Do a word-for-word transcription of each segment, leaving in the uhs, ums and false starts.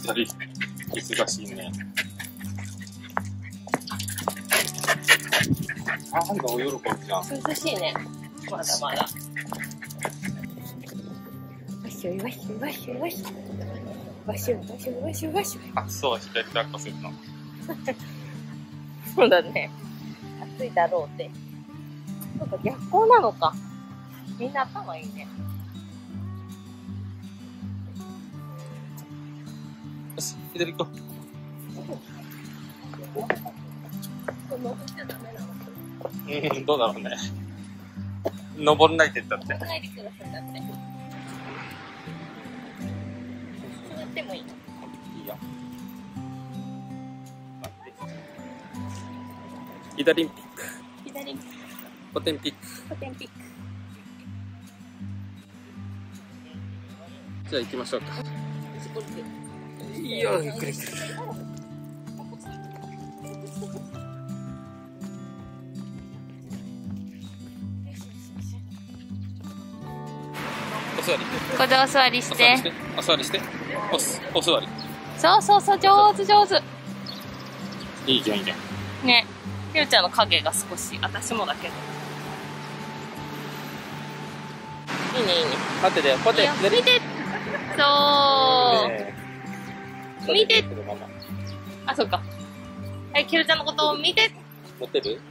二人忙しいね。あ、なんかお喜びじゃん。 涼しいね。まだまだ。わしょいわしょいわしょいわしょ。わしょいわしょいわしょいわしょい。 あ、そう、左抱っこするの。 そうだね。暑いだろうって。なんか逆光なのか。みんな頭いいね。 よし、左行こ登っちゃダメなの？ う。うん、どうだろうね。登んないって言ったって。 登らないでください、だって。座ってもいいの？ いいよ。左ピック。 左。 ポテンピック。 ポテンピック。 じゃあ行きましょうか。いいよ、ゆっくりゆっくり。お座り。 ここでお座りして。 お座りして。おす、お座り。 そうそうそう、上手上手。 いいじゃん、いいじゃん。 ね。ひろちゃんの影が少し、私もだけど。いいね、いいね。 待ってて、こうやって。 見て。そう。見て。あ、そうか。はい、ひろちゃんのことを見て。 持ってる？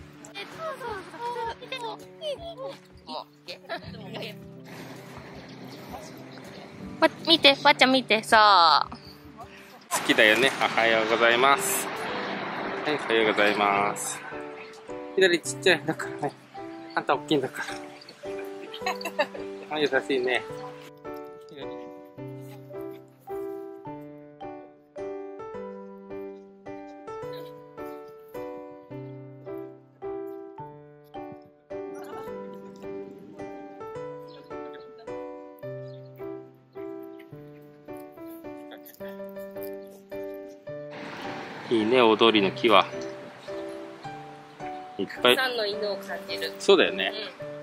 わ、見て、わっちゃん見て、さあ。 好きだよね。おはようございます。はい、おはようございます。左ちっちゃいだからね。あんた大きいんだから。優しいね。いいね、大通りの木は。いっぱい。 たくさんの犬を感じる。 そうだよね。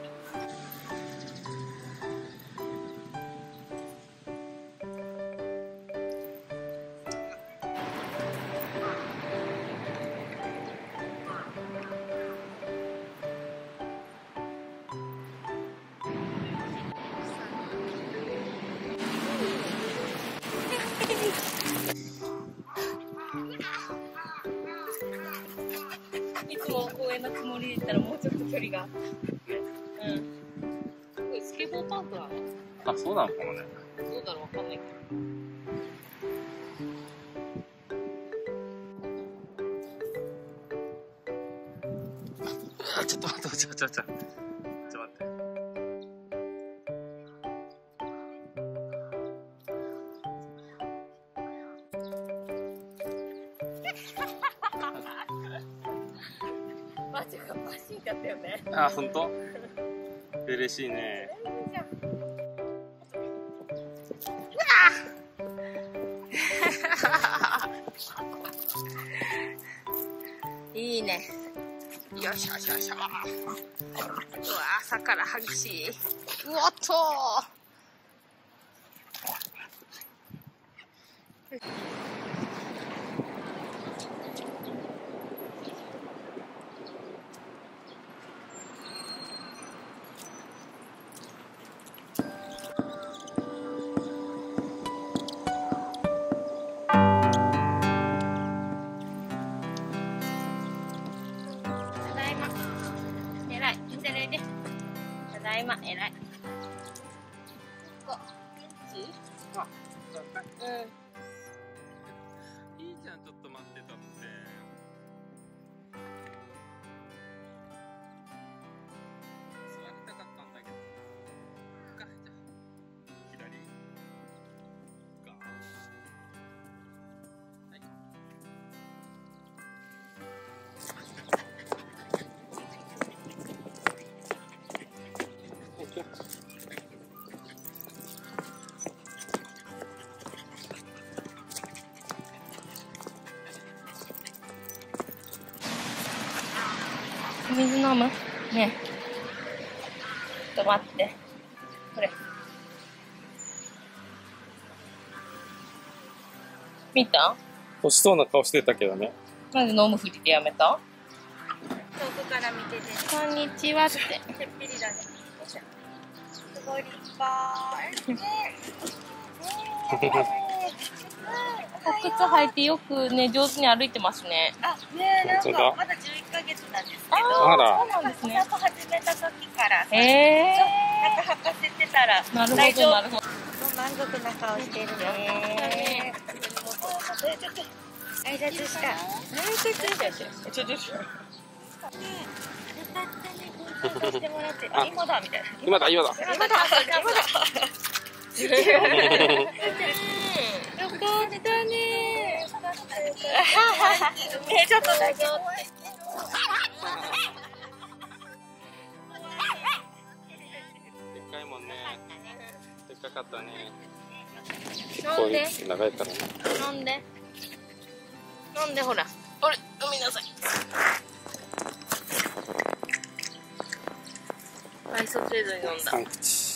いつも公園のつもりで行ったらもうちょっと距離が。うん。すごいスケボーパークなの？ あ、そうなのかもね。 どうだろう、わかんないけど。ちょっと待って、ちょちょちょ。ちょっと待って。 マジか、マジかったよね。 あ、ほんと？嬉しいね。 いいね。よしよしよしよ。うわ、朝から激しい。うおっとただいま、えらい。ここ、 あ、 うん。 いいじゃん、ちょっと待ってたって。座りたかったんだけど。か、じゃあ、左。か。はい。 水飲む？ねえ。ちょっと待って。これ。 見た？ 欲しそうな顔してたけどね。 なんで飲むふりでやめた？ 遠くから見てて、 こんにちはって。 てっぴりだね。すごい立派。 お靴履いてよくね、上手に歩いてますね。 あ、ねえ、なん本当だかまだじゅういっかげつなんですけど、 あらそうなんですね。 なんか始めた時からさ、 へえなんか履かせてたら、 ー。なるほ最初ど、なるほど。 満足な顔してるね。挨拶した。挨拶した。ちょちょちょ。してもらって、あ、今だみたいな。 今だ、今だ。 今だ、今だ。よかったね。ね、ちょっとだけ。でっかいもんね。でっかかったね。結飲んで構長いからね。 飲んで。飲んで、ほら。あれ、飲みなさい。愛想程度に飲んだ。 三口。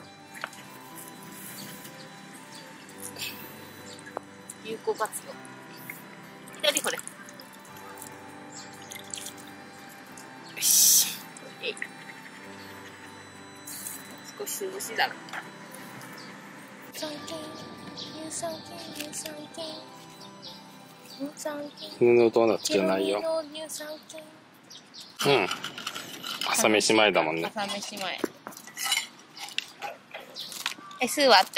有効活用。左ほれ。よし。えい。少し涼しいだろ。 犬のドーナツじゃないよ。うん。朝飯前だもんね。 朝飯前。え、す割って。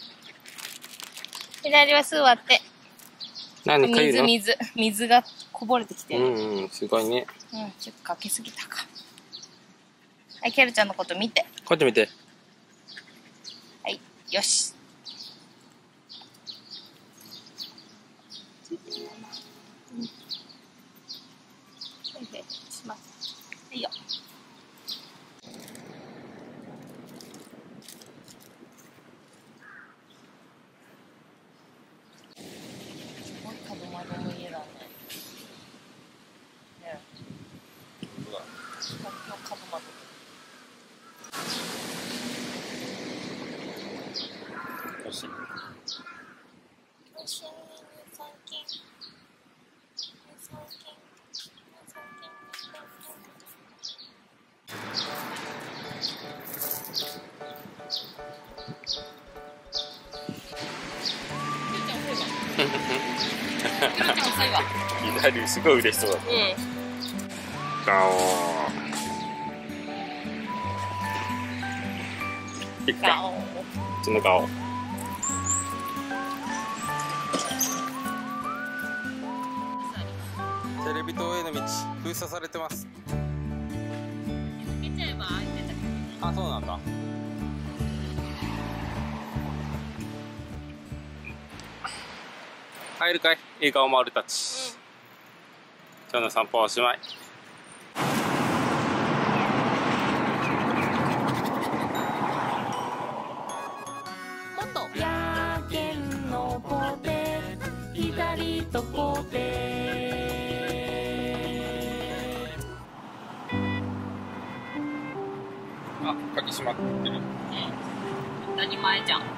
左はす割って。 何か言うの？ 水水水がこぼれてきてる。 うんうん、すごいね。 うん、ちょっとかけすぎたか。はい、ケルちゃんのこと見て。 こうやって見て。 はい、よし。します。はいよ。角窓の家だね。ね。東京角窓。 よし。左すごい嬉しそうだった。 うん。 ガオー。いっか。 ガオー。 こっちのガオ。テレビ塔への道封鎖されてます。 見ちゃえば開いてたけど。 あ、そうなんだ。入るかい？笑顔丸たち。うん、今日の散歩はおしまい。 もっと。 やけんのぼて左とこてあ、鍵閉まってる。 当たり前じゃん。